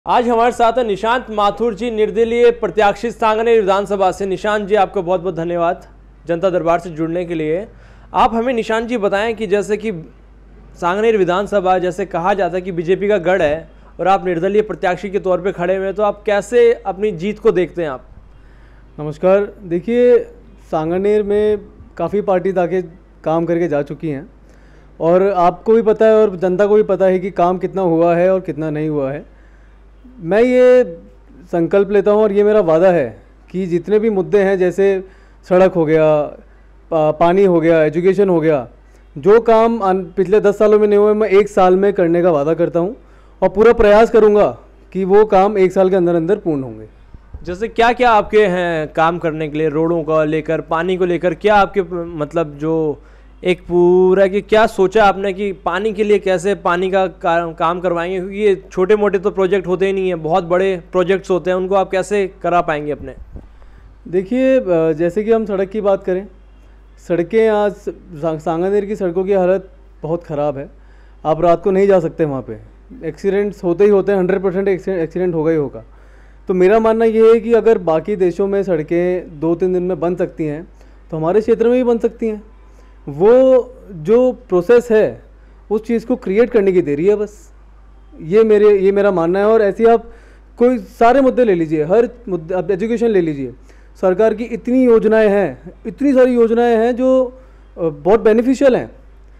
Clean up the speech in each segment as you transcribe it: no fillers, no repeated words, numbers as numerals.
आज हमारे साथ है निशांत माथुर जी, निर्दलीय प्रत्याशी सांगनेर विधानसभा से। निशांत जी, आपका बहुत बहुत धन्यवाद जनता दरबार से जुड़ने के लिए। आप हमें निशांत जी बताएं कि जैसे कि सांगनेर विधानसभा, जैसे कहा जाता है कि बीजेपी का गढ़ है और आप निर्दलीय प्रत्याशी के तौर पे खड़े हुए हैं, तो आप कैसे अपनी जीत को देखते हैं आप? नमस्कार। देखिए, सांगनेर में काफ़ी पार्टी आके काम करके जा चुकी हैं और आपको भी पता है और जनता को भी पता है कि काम कितना हुआ है और कितना नहीं हुआ है। मैं ये संकल्प लेता हूँ और ये मेरा वादा है कि जितने भी मुद्दे हैं, जैसे सड़क हो गया, पानी हो गया, एजुकेशन हो गया, जो काम पिछले 10 सालों में नहीं हुए, मैं 1 साल में करने का वादा करता हूँ और पूरा प्रयास करूँगा कि वो काम 1 साल के अंदर अंदर पूर्ण होंगे। जैसे क्या क्या आपके हैं काम करने के लिए? रोडों को लेकर, पानी को लेकर क्या आपके मतलब जो एक पूरा कि क्या सोचा आपने कि पानी के लिए कैसे पानी का काम करवाएंगे? क्योंकि ये छोटे मोटे तो प्रोजेक्ट होते ही नहीं है, बहुत बड़े प्रोजेक्ट्स होते हैं, उनको आप कैसे करा पाएंगे अपने? देखिए, जैसे कि हम सड़क की बात करें, सड़कें आज सांगनेर की सड़कों की हालत बहुत ख़राब है। आप रात को नहीं जा सकते वहाँ पे, एक्सीडेंट्स होते ही होते हैं, 100% एक्सीडेंट होगा ही होगा। तो मेरा मानना ये है कि अगर बाकी देशों में सड़कें 2-3 दिन में बन सकती हैं तो हमारे क्षेत्र में भी बन सकती हैं। वो जो प्रोसेस है उस चीज़ को क्रिएट करने की देरी है बस। ये मेरा मानना है। और ऐसे आप कोई सारे मुद्दे ले लीजिए, हर मुद्दे, आप एजुकेशन ले लीजिए, सरकार की इतनी योजनाएं हैं, इतनी सारी योजनाएं हैं जो बहुत बेनिफिशियल हैं,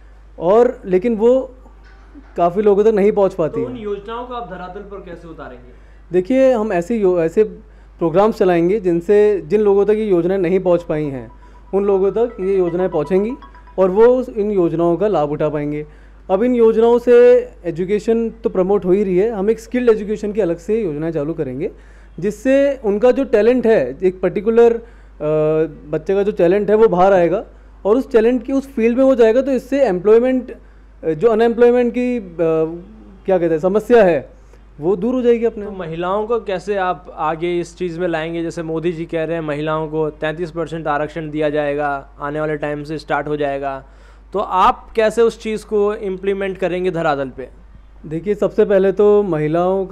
और लेकिन वो काफ़ी लोगों तक नहीं पहुंच पाती। तो उन योजनाओं को आप धरातल पर कैसे उतारेंगे? देखिए, हम ऐसे प्रोग्राम्स चलाएंगे जिन लोगों तक ये योजनाएं नहीं पहुंच पाई हैं, उन लोगों तक ये योजनाएं पहुंचेंगी और वो इन योजनाओं का लाभ उठा पाएंगे। अब इन योजनाओं से एजुकेशन तो प्रमोट हो ही रही है, हम एक स्किल्ड एजुकेशन की अलग से योजनाएं चालू करेंगे, जिससे उनका जो टैलेंट है, एक पर्टिकुलर बच्चे का जो टैलेंट है वो बाहर आएगा और उस टैलेंट की उस फील्ड में वो जाएगा। तो इससे एम्प्लॉयमेंट, जो अनएम्प्लॉयमेंट की क्या कहते हैं समस्या है, वो दूर हो जाएगी अपने। तो महिलाओं को कैसे आप आगे इस चीज़ में लाएंगे? जैसे मोदी जी कह रहे हैं महिलाओं को 33% आरक्षण दिया जाएगा, आने वाले टाइम से स्टार्ट हो जाएगा, तो आप कैसे उस चीज़ को इम्प्लीमेंट करेंगे धरातल पे? देखिए, सबसे पहले तो महिलाओं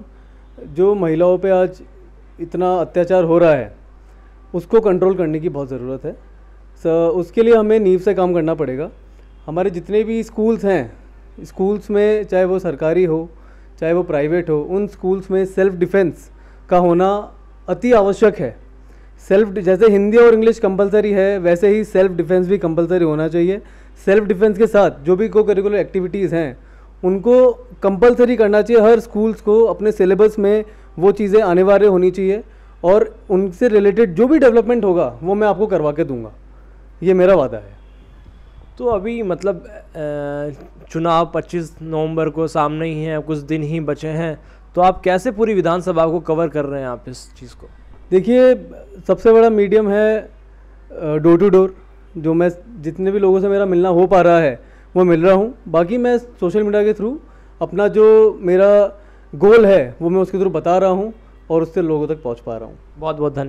पे आज इतना अत्याचार हो रहा है, उसको कंट्रोल करने की बहुत ज़रूरत है। उसके लिए हमें नींव से काम करना पड़ेगा। हमारे जितने भी स्कूल्स हैं, स्कूल्स में चाहे वो सरकारी हो चाहे वो प्राइवेट हो, उन स्कूल्स में सेल्फ डिफेंस का होना अति आवश्यक है। जैसे हिंदी और इंग्लिश कंपलसरी है, वैसे ही सेल्फ डिफेंस भी कंपलसरी होना चाहिए। सेल्फ डिफेंस के साथ जो भी को करिकुलर एक्टिविटीज़ हैं उनको कंपलसरी करना चाहिए। हर स्कूल्स को अपने सिलेबस में वो चीज़ें अनिवार्य होनी चाहिए और उनसे रिलेटेड जो भी डेवलपमेंट होगा वो मैं आपको करवा के दूंगा, ये मेरा वादा है। तो अभी मतलब चुनाव 25 नवंबर को सामने ही है, कुछ दिन ही बचे हैं, तो आप कैसे पूरी विधानसभा को कवर कर रहे हैं आप इस चीज़ को? देखिए, सबसे बड़ा मीडियम है डोर टू डोर, जो मैं जितने भी लोगों से मेरा मिलना हो पा रहा है वो मिल रहा हूँ। बाकी मैं सोशल मीडिया के थ्रू अपना जो मेरा गोल है वो मैं उसके थ्रू बता रहा हूँ और उससे लोगों तक पहुँच पा रहा हूँ। बहुत बहुत धन्यवाद।